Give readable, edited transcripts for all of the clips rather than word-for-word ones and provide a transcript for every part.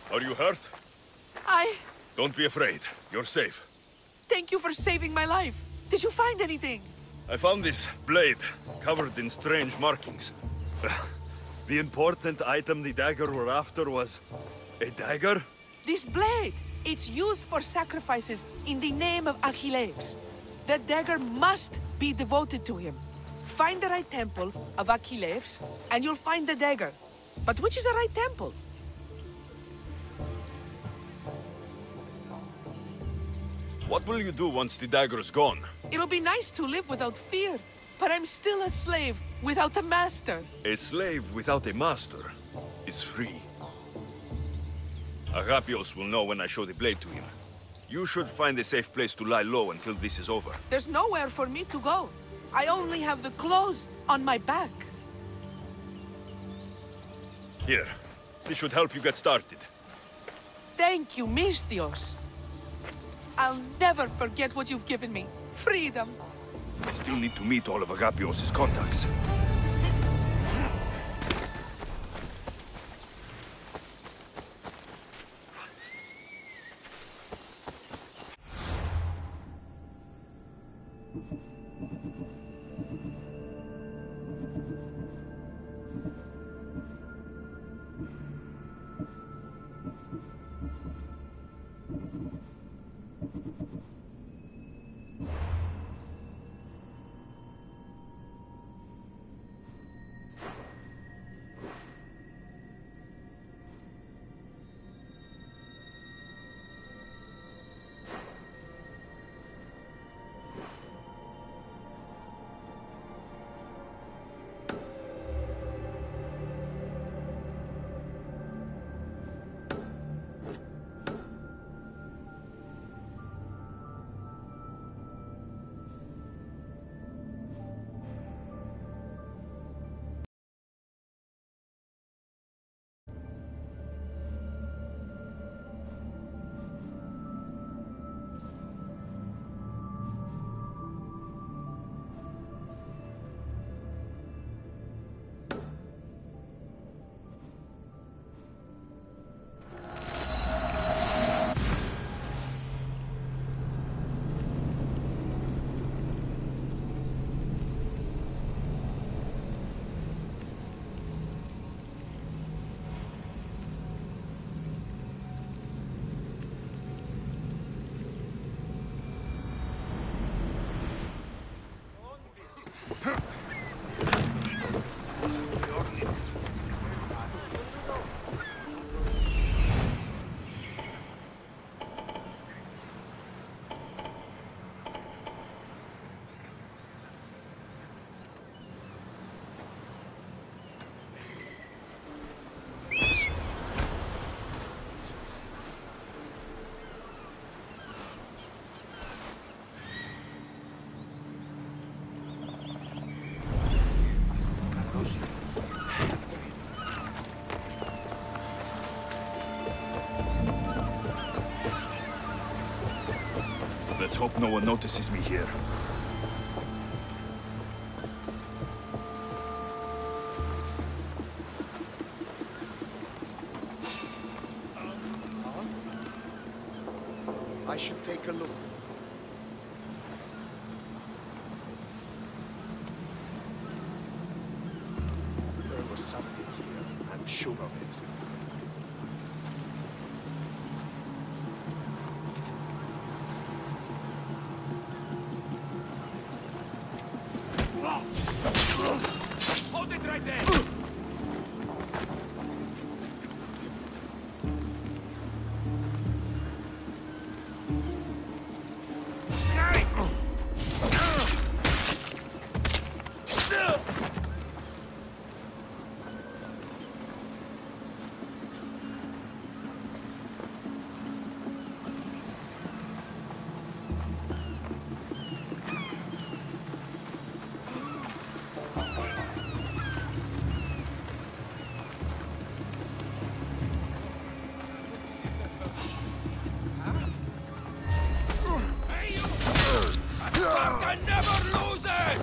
Are you hurt? Don't be afraid. You're safe. Thank you for saving my life. Did you find anything? I found this blade, covered in strange markings. The important item the dagger were after was... a dagger? This blade! It's used for sacrifices in the name of Achilles. The dagger must be devoted to him. Find the right temple of Achilles, and you'll find the dagger. But which is the right temple? What will you do once the dagger's gone? It'll be nice to live without fear, but I'm still a slave without a master. A slave without a master is free. Agapios will know when I show the blade to him. You should find a safe place to lie low until this is over. There's nowhere for me to go. I only have the clothes on my back. Here, this should help you get started. Thank you, Misthios. I'll never forget what you've given me. Freedom. I still need to meet all of Agapios' contacts. Let's hope no one notices me here. I should take a look. There was something here, I'm sure of it. Hold it right there! I never loses!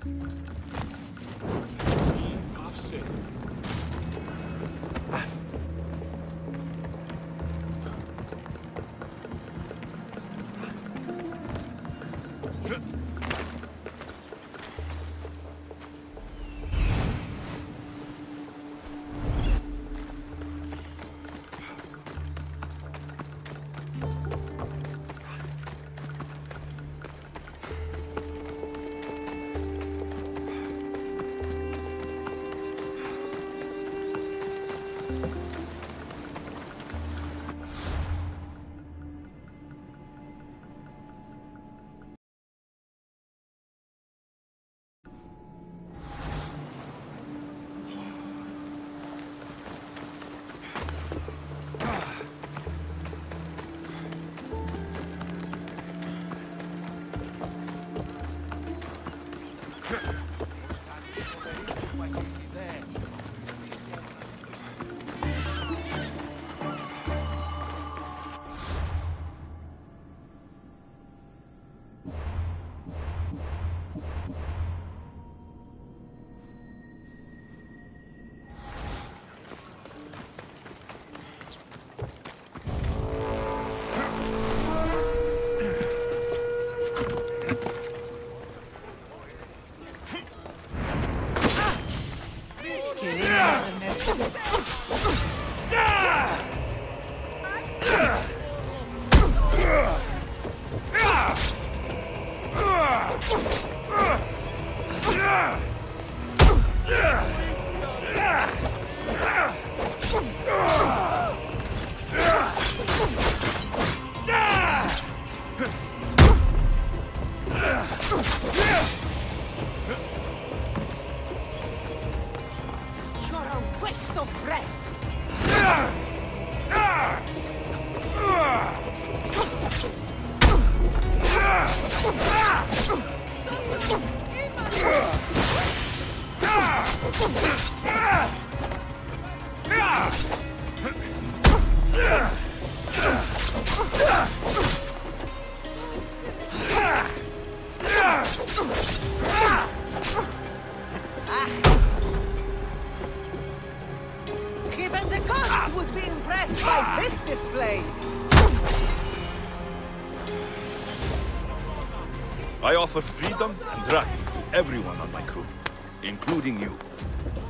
Offset. Even the gods would be impressed by this display. I offer freedom and right to everyone on my crew, including you.